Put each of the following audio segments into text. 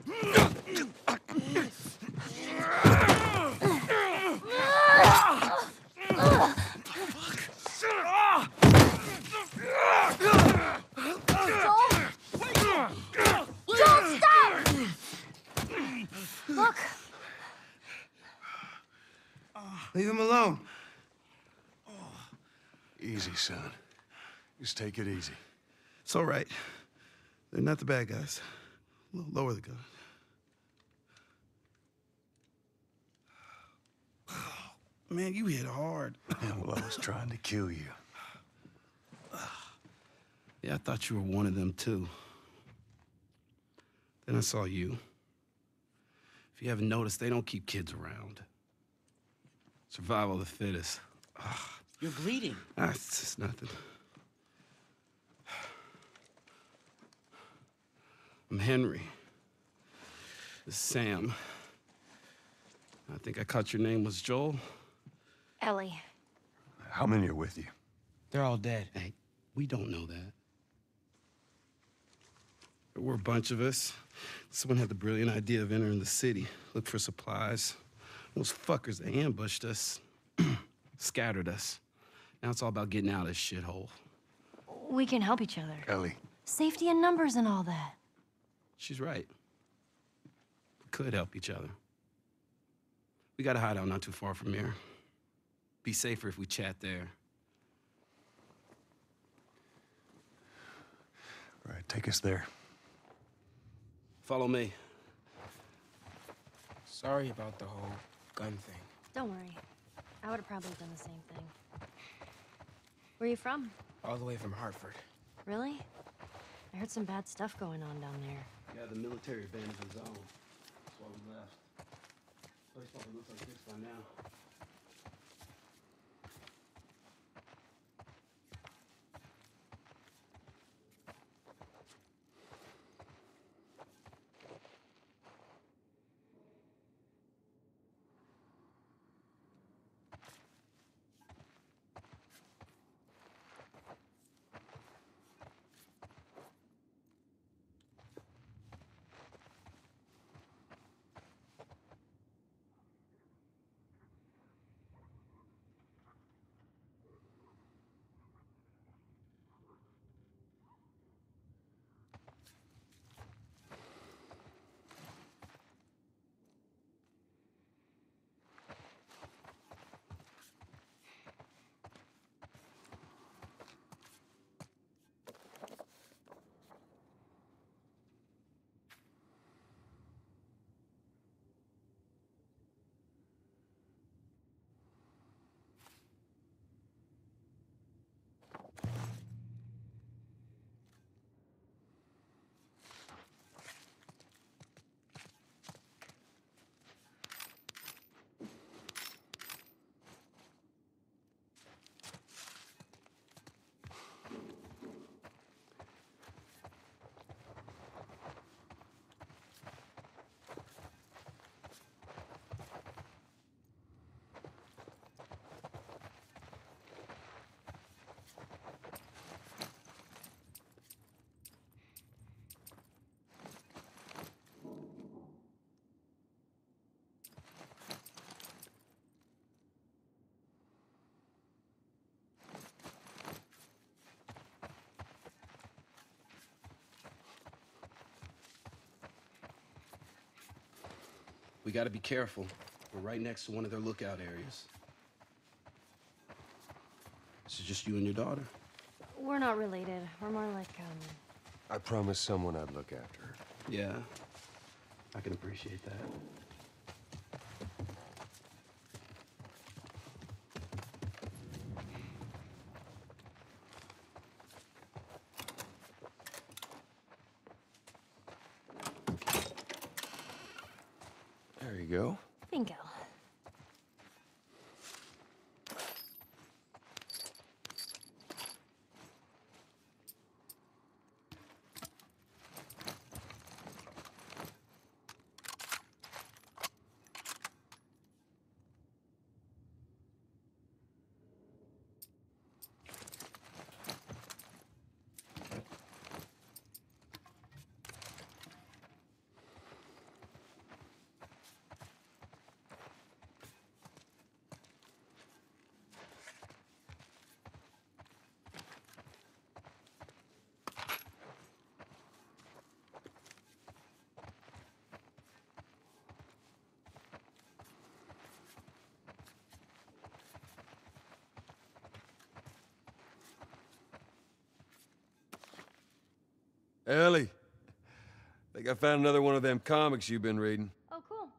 Look! Leave him alone. Easy, son. Just take it easy. It's all right. They're not the bad guys. Lower the gun. Man, you hit hard. Yeah, well, I was trying to kill you. Yeah, I thought you were one of them, too. Then I saw you. If you haven't noticed, they don't keep kids around. Survival of the fittest. You're bleeding. It's just nothing. I'm Henry. This is Sam. I think I caught your name was Joel. Ellie. How many are with you? They're all dead. Hey, we don't know that. There were a bunch of us. Someone had the brilliant idea of entering the city, look for supplies. Those fuckers, they ambushed us, scattered us. Now it's all about getting out of this shithole. We can help each other. Ellie. Safety in numbers and all that. She's right. We could help each other. We got a hideout not too far from here. Be safer if we chat there. All right, take us there. Follow me. Sorry about the whole gun thing. Don't worry. I would have probably done the same thing. Where are you from? All the way from Hartford. Really? I heard some bad stuff going on down there. Yeah, the military abandoned the zone. That's why we left. Place probably looks like this by now. We gotta be careful. We're right next to one of their lookout areas. This is just you and your daughter? We're not related. We're more like, I promised someone I'd look after her. Yeah, I can appreciate that. There you go. bingo. Ellie, think I found another one of them comics you've been reading. Oh, cool.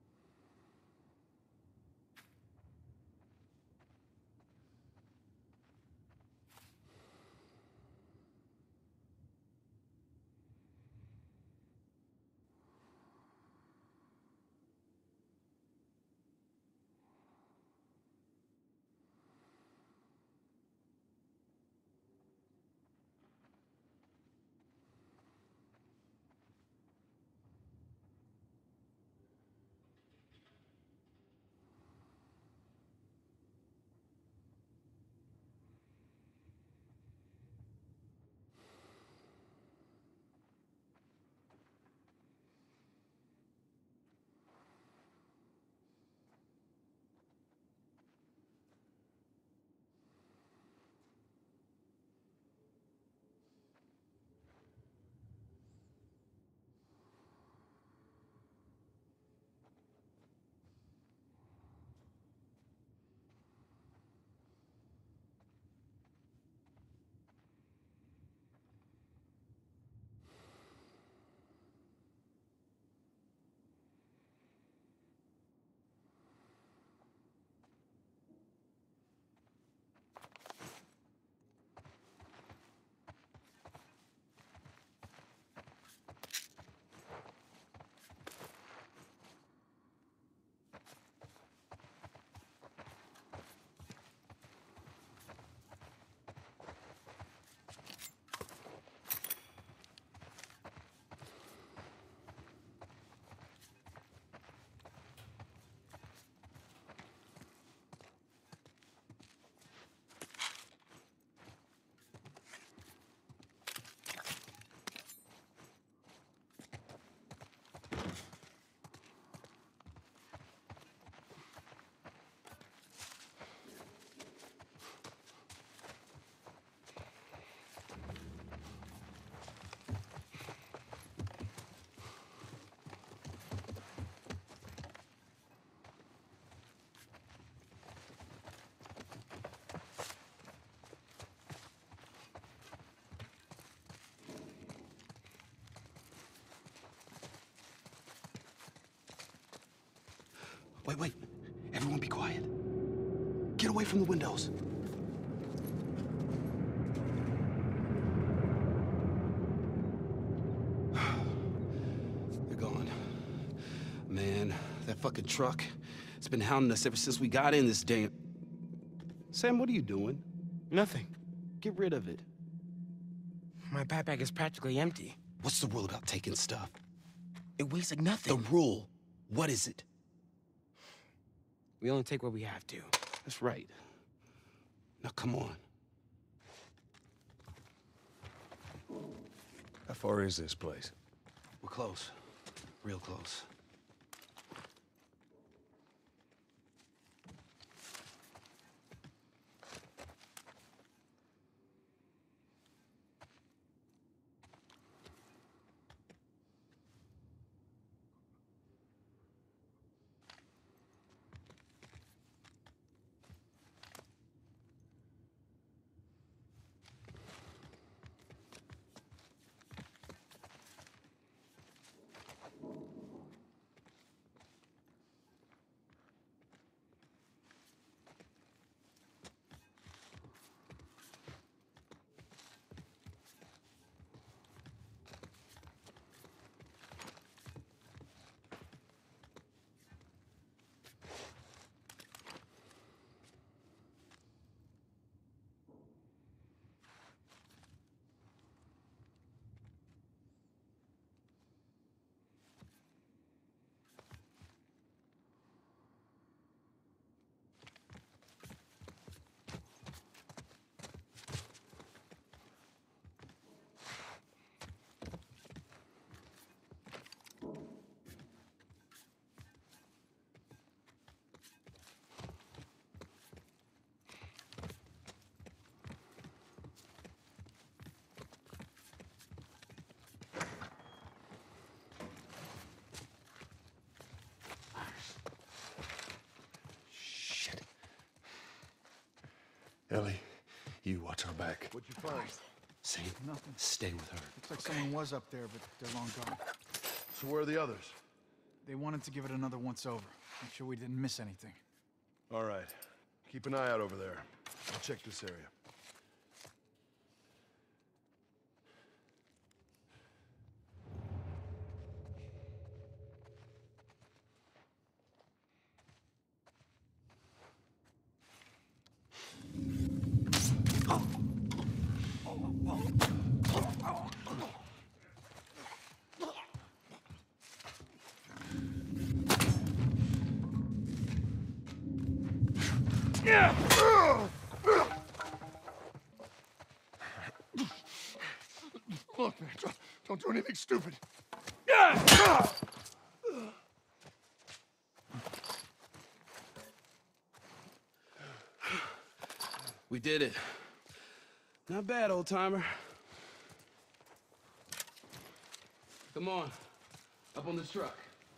Wait, wait. Everyone be quiet. Get away from the windows. They're gone. Man, that fucking truck, it's been hounding us ever since we got in this damn... Sam, what are you doing? Nothing. Get rid of it. My backpack is practically empty. What's the rule about taking stuff? It weighs like The nothing. rule. What is it? We only take what we have to. That's right. Now, come on. How far is this place? We're close. Real close. Ellie, you watch our back. What'd you find? Sam, Nothing. stay with her. Looks like someone was up there, but they're long gone. So where are the others? They wanted to give it another once-over. Make sure we didn't miss anything. All right. Keep an eye out over there. I'll check this area. Look, man, don't do anything stupid. We did it. Not bad, old timer. Come on, up on this truck.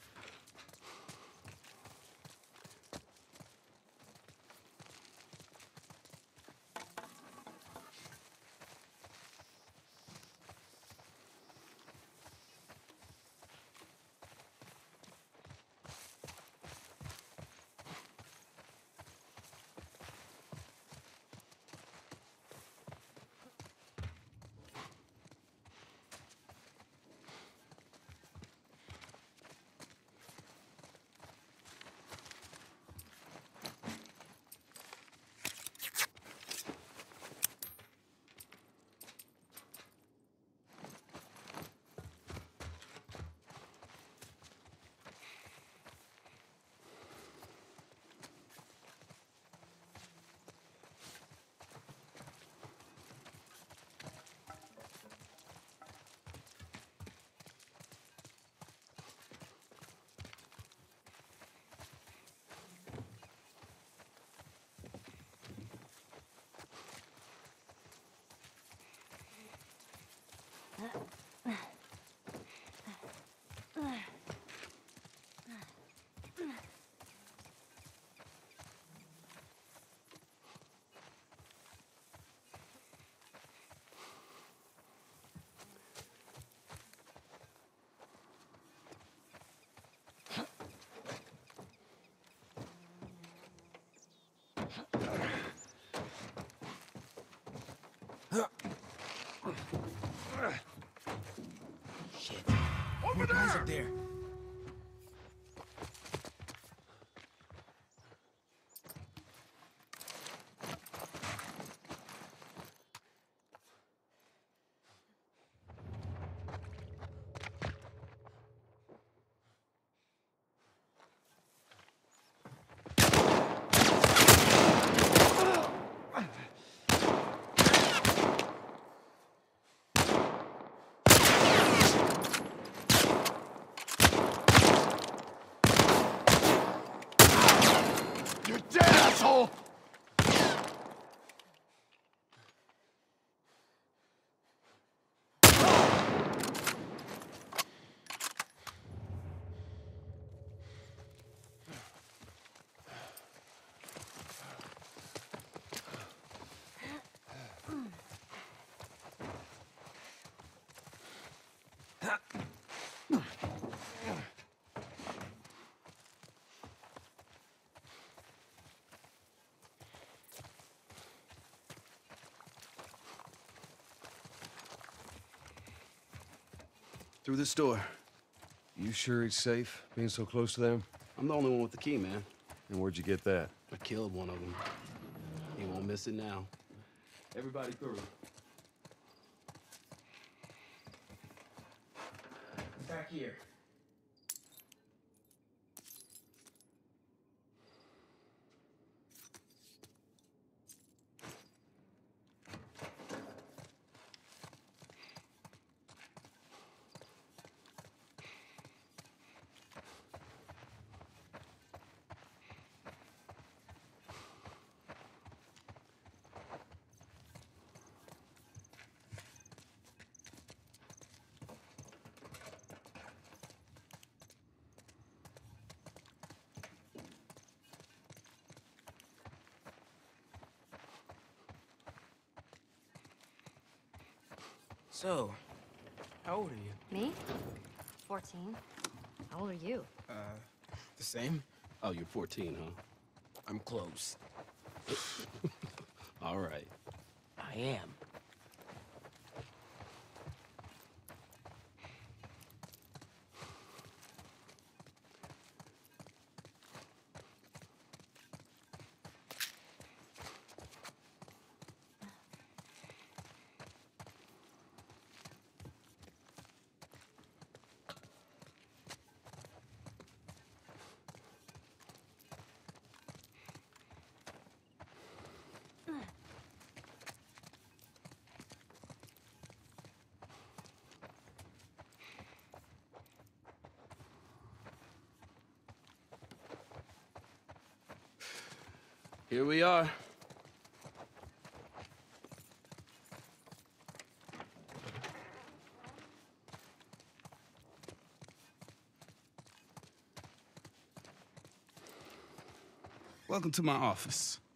Shit. More guys up there. You're dead, asshole! Through this door. You sure he's safe, being so close to them? I'm the only one with the key, man. And where'd you get that? I killed one of them. He won't miss it now. Everybody through. Back here. So, how old are you? Me? 14. How old are you? The same? Oh, you're 14, huh? I'm close. All right. I am. Here we are. Welcome to my office.